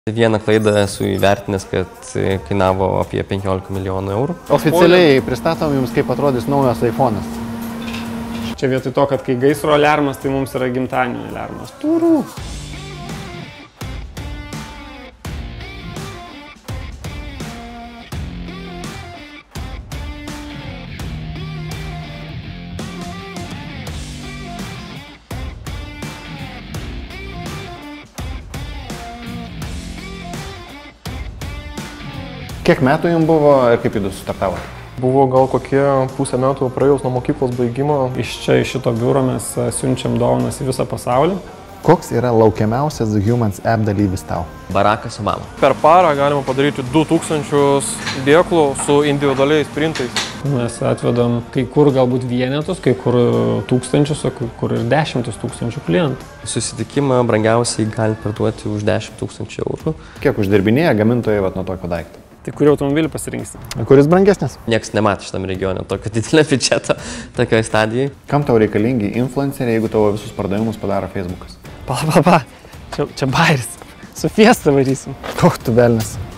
Vieną klaidą esu įvertinęs, kad kainavo apie 15 milijonų eurų. Oficialiai pristatom jums, kaip atrodys naujas iPhone'as. Čia vietoj to, kad kai gaisro aliarmas, tai mums yra gimtadienio aliarmas. Turų. Kiek metų jums buvo ir kaip jūs startavote? Buvo gal kokie pusę metų praėjus nuo mokyklos baigimo. Iš šito biuro mes siunčiam dovanas į visą pasaulį. Koks yra laukiamiausias Humans App dalyvis tau? Barakas Obama. Per parą galima padaryti 2000 dėklų su individualiais printais. Mes atvedam kai kur galbūt vienetus, kai kur tūkstančius, o kai kur ir 10 000 klientų. Susitikimą brangiausiai gali parduoti už 10 000 eurų. Kiek uždirbinėja gamintojai nuo tokio daikto? Tai kurį automobilį pasirinksim? Kuris brangesnis? Niekas nematė šitam regione tokio didelio biudžeto tokioje stadijoje. Kam tau reikalingi influenceriai, jeigu tavo visus pardavimus padaro Facebookas? Čia bairis. Su Fiesta varysim. Koks tu velnias?